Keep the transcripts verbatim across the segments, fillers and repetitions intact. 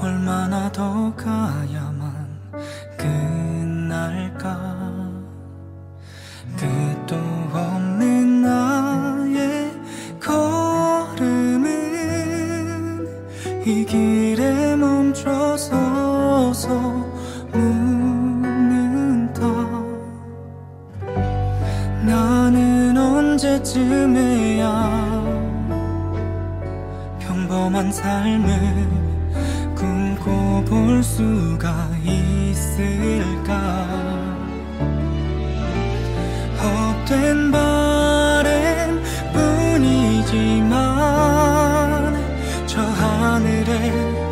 얼마나 더 가야만 끝날까. 끝도 없는 나의 걸음은 이 길에 멈춰서서 묻는다. 나는 언제쯤에야 평범한 삶을 꿈꿔 볼 수가 있을까. 헛된 바램 뿐이지만 저 하늘에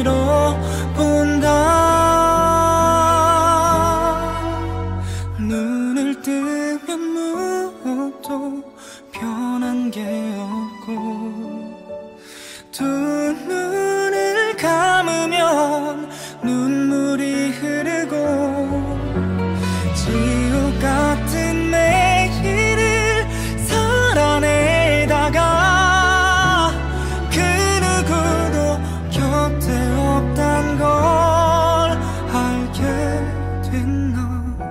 빌어본다. 눈을 뜨면 무엇도 변한 게 없고 두 눈을 감으면 눈물이 흐르고 지옥 같은 매일을 살아내다가 그 누구도 곁에 없단 걸 알게 됐나.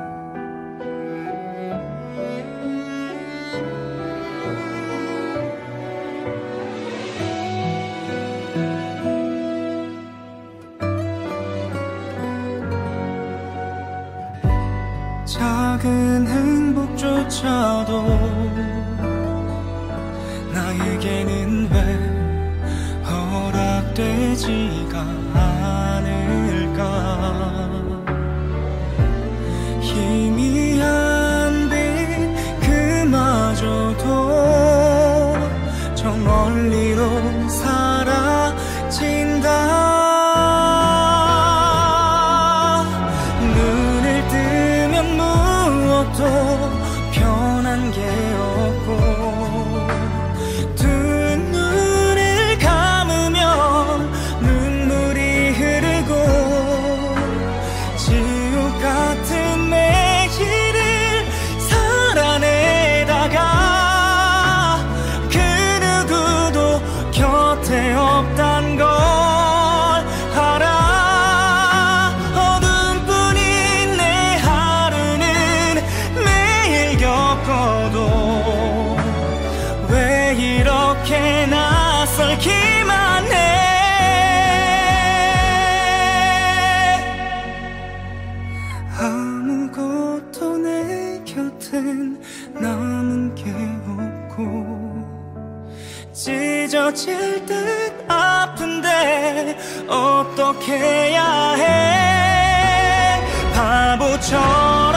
작은 행복조차도 나에게는 왜 허락되지가 않을까. 희미한 빛 그마저도 저 멀리로 사라진다. 또 변한 게 없고 두 눈을 감으면 눈물이 흐르고 지옥 같은 매일을 살아내다가 그 누구도 곁에 없단 걸 알아. 왜 이렇게 낯설기만 해. 아무것도 내 곁엔 남은 게 없고 찢어질 듯 아픈데 어떻게 해야 해. 바보처럼